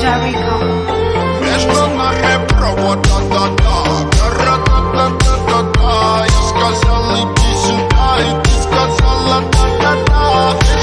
Между нами провод, да-да-да, ра-да-да-да-да-да. Я сказал, иди сюда, и ты сказала, да-да-да.